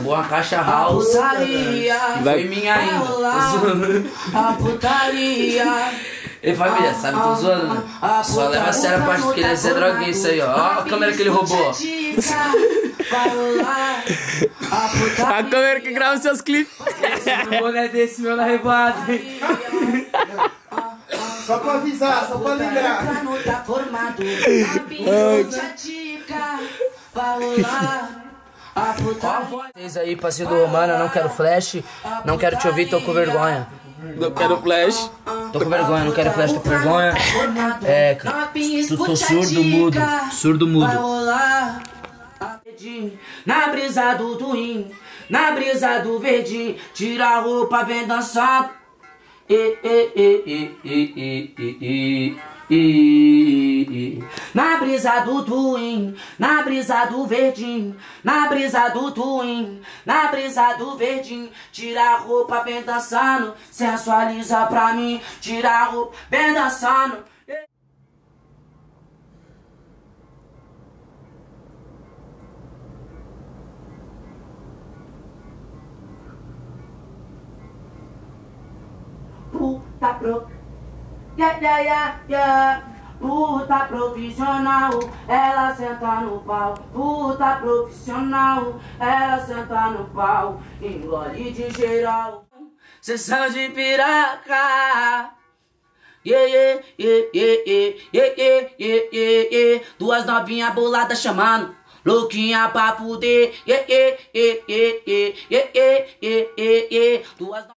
Levou uma caixa house. Foi minha ainda. A putaria. Ei, família, sabe, tô zoando, né? Só leva a sério a parte de querer ser droguinha, isso aí, ó. Ó a câmera que ele roubou, ó. A câmera que grava seus clipes. Um boné desse meu na revoada. Só pra avisar, só pra lembrar. Vocês aí, passeio do Romano, não quero flash. Não quero te ouvir, tô com vergonha. Não quero flash. Tô com vergonha, não quero flash, tô com vergonha. É, tô surdo, mudo. Surdo, mudo. Na brisa do twin, na brisa do verdinho, tira a roupa, vem dançando. Na brisa do twin, na brisa do verdinho, na brisa do twin, na brisa do verdinho, tira a roupa, vem dançando, sensualiza pra mim, tira a roupa, vem dançando. Puta puta profissional, ela senta no pau. Puta profissional, ela senta no pau. Engole de geral, sessão de piraca. Duas novinhas boladas chamando, louquinha pra fuder. Duas